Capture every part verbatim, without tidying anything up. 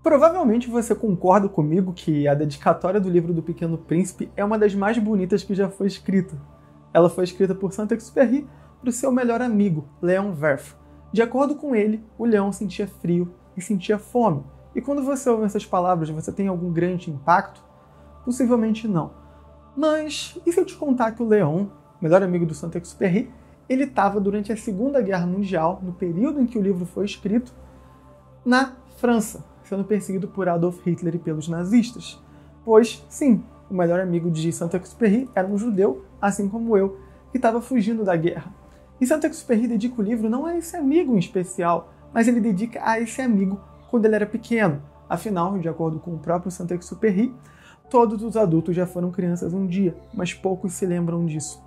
Provavelmente você concorda comigo que a dedicatória do livro do Pequeno Príncipe é uma das mais bonitas que já foi escrita. Ela foi escrita por Saint-Exupéry para o seu melhor amigo, Léon Werth. De acordo com ele, o leão sentia frio e sentia fome. E quando você ouve essas palavras, você tem algum grande impacto? Possivelmente não. Mas e se eu te contar que o Léon, melhor amigo do Saint-Exupéry, ele estava durante a Segunda Guerra Mundial, no período em que o livro foi escrito, na França, sendo perseguido por Adolf Hitler e pelos nazistas. Pois, sim, o melhor amigo de Saint-Exupéry era um judeu, assim como eu, que estava fugindo da guerra. E Saint-Exupéry dedica o livro não a esse amigo em especial, mas ele dedica a esse amigo quando ele era pequeno. Afinal, de acordo com o próprio Saint-Exupéry, todos os adultos já foram crianças um dia, mas poucos se lembram disso.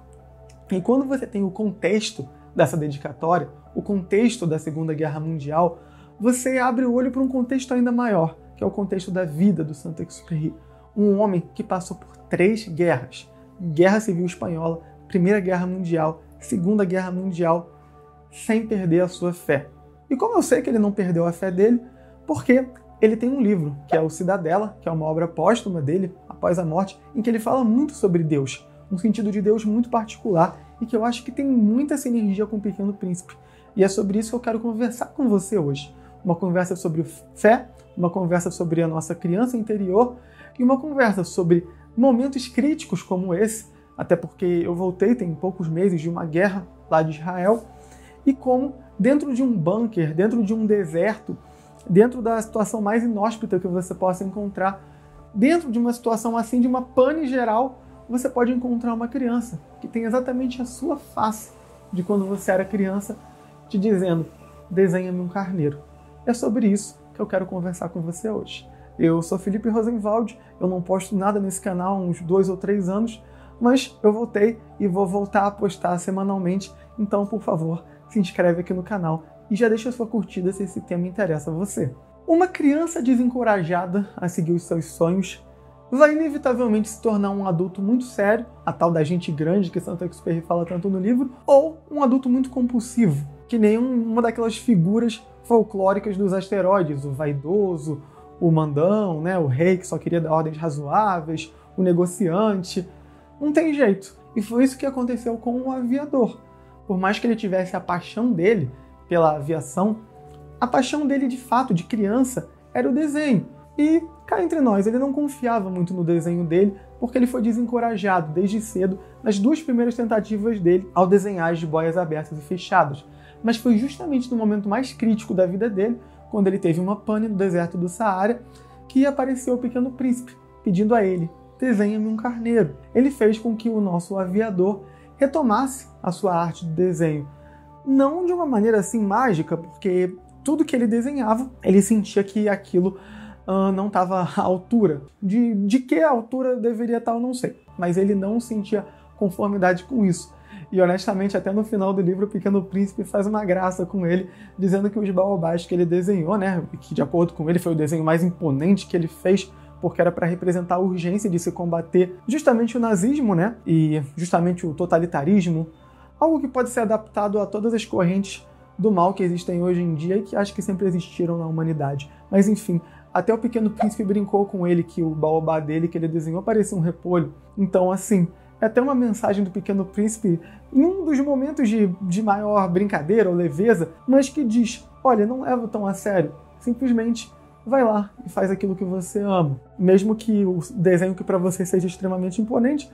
E quando você tem o contexto dessa dedicatória, o contexto da Segunda Guerra Mundial, você abre o olho para um contexto ainda maior, que é o contexto da vida do Saint-Exupéry. Um homem que passou por três guerras. Guerra Civil Espanhola, Primeira Guerra Mundial, Segunda Guerra Mundial, sem perder a sua fé. E como eu sei que ele não perdeu a fé dele? Porque ele tem um livro, que é o Cidadela, que é uma obra póstuma dele, após a morte, em que ele fala muito sobre Deus, um sentido de Deus muito particular e que eu acho que tem muita sinergia com o Pequeno Príncipe. E é sobre isso que eu quero conversar com você hoje. Uma conversa sobre fé, uma conversa sobre a nossa criança interior e uma conversa sobre momentos críticos como esse, até porque eu voltei tem poucos meses de uma guerra lá de Israel, e como dentro de um bunker, dentro de um deserto, dentro da situação mais inóspita que você possa encontrar, dentro de uma situação assim, de uma pane geral, você pode encontrar uma criança que tem exatamente a sua face de quando você era criança, te dizendo, desenha-me um carneiro. É sobre isso que eu quero conversar com você hoje. Eu sou Felipe Rosenwald, eu não posto nada nesse canal há uns dois ou três anos, mas eu voltei e vou voltar a postar semanalmente, então, por favor, se inscreve aqui no canal e já deixa a sua curtida se esse tema interessa a você. Uma criança desencorajada a seguir os seus sonhos vai inevitavelmente se tornar um adulto muito sério, a tal da gente grande que Saint-Exupéry fala tanto no livro, ou um adulto muito compulsivo, que nem uma daquelas figuras folclóricas dos asteroides, o vaidoso, o mandão, né, o rei que só queria dar ordens razoáveis, o negociante. Não tem jeito. E foi isso que aconteceu com o aviador. Por mais que ele tivesse a paixão dele pela aviação, a paixão dele de fato, de criança, era o desenho. E, cá entre nós, ele não confiava muito no desenho dele, porque ele foi desencorajado desde cedo nas duas primeiras tentativas dele ao desenhar as jiboias abertas e fechadas. Mas foi justamente no momento mais crítico da vida dele, quando ele teve uma pane no deserto do Saara, que apareceu o Pequeno Príncipe, pedindo a ele, desenha-me um carneiro. Ele fez com que o nosso aviador retomasse a sua arte de desenho. Não de uma maneira assim mágica, porque tudo que ele desenhava, ele sentia que aquilo uh, não estava à altura. De, de que altura deveria estar, eu não sei. Mas ele não sentia conformidade com isso. E honestamente, até no final do livro, o Pequeno Príncipe faz uma graça com ele, dizendo que os baobás que ele desenhou, né, que de acordo com ele foi o desenho mais imponente que ele fez, porque era para representar a urgência de se combater justamente o nazismo, né, e justamente o totalitarismo, algo que pode ser adaptado a todas as correntes do mal que existem hoje em dia e que acho que sempre existiram na humanidade. Mas enfim, até o Pequeno Príncipe brincou com ele que o baobá dele que ele desenhou parecia um repolho. Então, assim, é até uma mensagem do Pequeno Príncipe em um dos momentos de, de maior brincadeira ou leveza, mas que diz, olha, não leva tão a sério, simplesmente vai lá e faz aquilo que você ama. Mesmo que o desenho que para você seja extremamente imponente,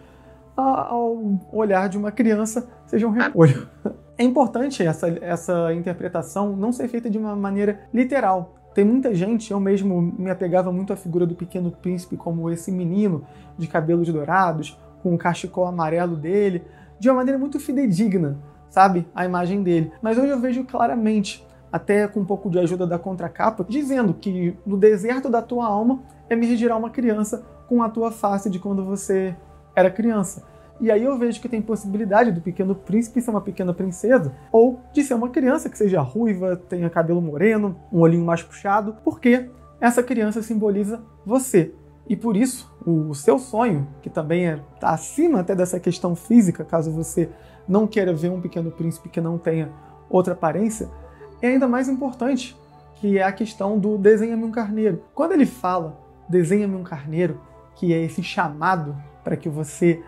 ao olhar de uma criança seja um repolho. É importante essa, essa interpretação não ser feita de uma maneira literal. Tem muita gente, eu mesmo me apegava muito à figura do Pequeno Príncipe como esse menino de cabelos dourados, com o cachecol amarelo dele, de uma maneira muito fidedigna, sabe? A imagem dele. Mas hoje eu vejo claramente, até com um pouco de ajuda da contracapa, dizendo que no deserto da tua alma emergirá uma criança com a tua face de quando você era criança. E aí eu vejo que tem possibilidade do Pequeno Príncipe ser uma pequena princesa, ou de ser uma criança que seja ruiva, tenha cabelo moreno, um olhinho mais puxado, porque essa criança simboliza você. E por isso, o seu sonho, que também está acima até dessa questão física, caso você não queira ver um Pequeno Príncipe que não tenha outra aparência, é ainda mais importante, que é a questão do desenha-me um carneiro. Quando ele fala desenha-me um carneiro, que é esse chamado para que você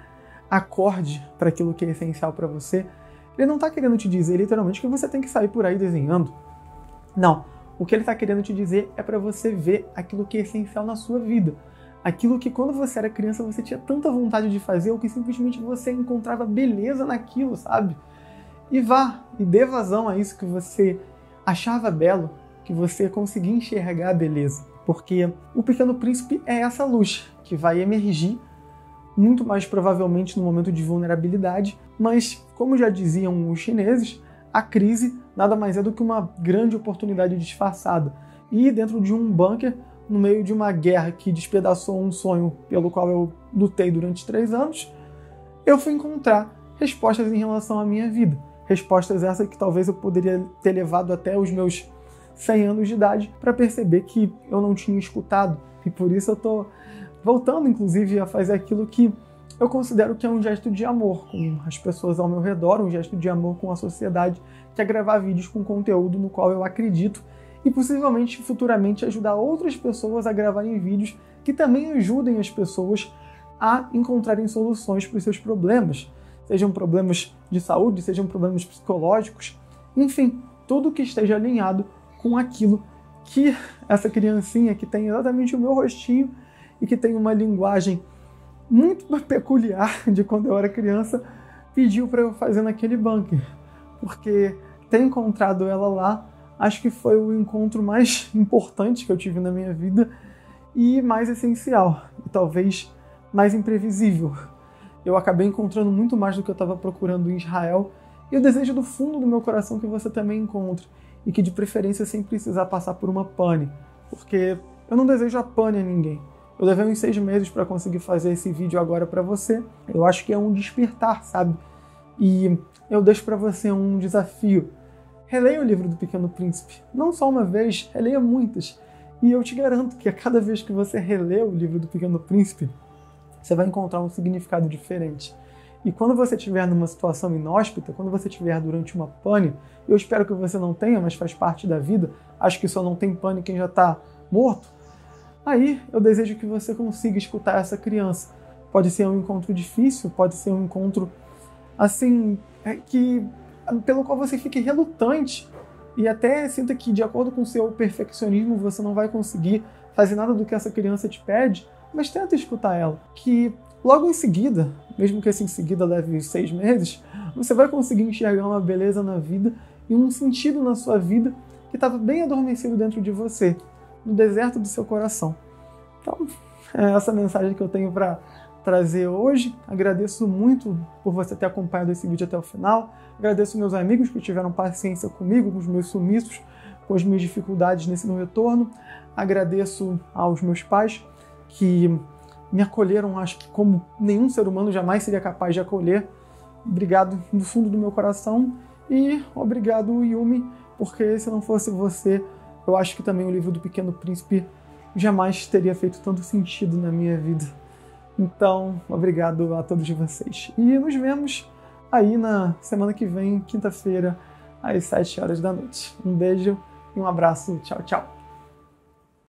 acorde para aquilo que é essencial para você, ele não está querendo te dizer literalmente que você tem que sair por aí desenhando. Não. O que ele está querendo te dizer é para você ver aquilo que é essencial na sua vida. Aquilo que quando você era criança você tinha tanta vontade de fazer, ou que simplesmente você encontrava beleza naquilo, sabe? E vá, e dê vazão a isso que você achava belo, que você conseguia enxergar a beleza. Porque o Pequeno Príncipe é essa luz que vai emergir, muito mais provavelmente no momento de vulnerabilidade, mas, como já diziam os chineses, a crise nada mais é do que uma grande oportunidade disfarçada. E dentro de um bunker, no meio de uma guerra que despedaçou um sonho pelo qual eu lutei durante três anos, eu fui encontrar respostas em relação à minha vida. Respostas essas que talvez eu poderia ter levado até os meus cem anos de idade para perceber que eu não tinha escutado. E por isso eu tô voltando, inclusive, a fazer aquilo que eu considero que é um gesto de amor com as pessoas ao meu redor, um gesto de amor com a sociedade, que é gravar vídeos com conteúdo no qual eu acredito e possivelmente futuramente ajudar outras pessoas a gravarem vídeos que também ajudem as pessoas a encontrarem soluções para os seus problemas, sejam problemas de saúde, sejam problemas psicológicos, enfim, tudo que esteja alinhado com aquilo que essa criancinha que tem exatamente o meu rostinho e que tem uma linguagem muito peculiar de quando eu era criança, pediu para eu fazer naquele bunker. Porque ter encontrado ela lá, acho que foi o encontro mais importante que eu tive na minha vida e mais essencial, e talvez mais imprevisível. Eu acabei encontrando muito mais do que eu estava procurando em Israel, e eu desejo do fundo do meu coração que você também encontre, e que de preferência sem precisar passar por uma pane, porque eu não desejo a pane a ninguém. Eu levei uns seis meses para conseguir fazer esse vídeo agora para você. Eu acho que é um despertar, sabe? E eu deixo para você um desafio. Releia o livro do Pequeno Príncipe. Não só uma vez, releia muitas. E eu te garanto que a cada vez que você relê o livro do Pequeno Príncipe, você vai encontrar um significado diferente. E quando você estiver numa situação inóspita, quando você estiver durante uma pane, eu espero que você não tenha, mas faz parte da vida, acho que só não tem pane quem já está morto, aí eu desejo que você consiga escutar essa criança. Pode ser um encontro difícil, pode ser um encontro assim, que, pelo qual você fique relutante e até sinta que, de acordo com o seu perfeccionismo, você não vai conseguir fazer nada do que essa criança te pede, mas tenta escutar ela. Que logo em seguida, mesmo que esse em seguida leve seis meses, você vai conseguir enxergar uma beleza na vida e um sentido na sua vida que estava bem adormecido dentro de você, no deserto do seu coração. Então, é essa mensagem que eu tenho para trazer hoje. Agradeço muito por você ter acompanhado esse vídeo até o final. Agradeço meus amigos que tiveram paciência comigo, com os meus sumiços, com as minhas dificuldades nesse meu retorno. Agradeço aos meus pais que me acolheram, acho que como nenhum ser humano jamais seria capaz de acolher. Obrigado do fundo do meu coração e obrigado, Yumi, porque se não fosse você, eu acho que também o livro do Pequeno Príncipe jamais teria feito tanto sentido na minha vida. Então, obrigado a todos vocês. E nos vemos aí na semana que vem, quinta-feira, às sete horas da noite. Um beijo e um abraço. Tchau, tchau.